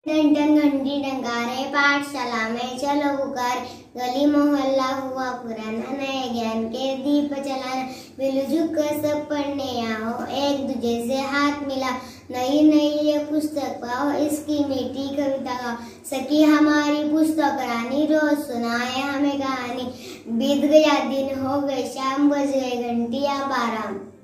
Ton ton घंटी टंकारे, पाठशाला में चलो पुकार, गली मोहल्ला हुआ पुराना, नए ज्ञान के दीप जलाना, मिलजुल कर सब पढ़ने आओ, एक दूजे से हाथ मिला, नई नई ये पुस्तक पाओ, इसकी मीठी कविता गाओ, सखी हमारी पुस्तक रानी, रोज सुनाए हमें कहानी, बीत गया दिन हो गई शाम, बज गई घंटियां 12।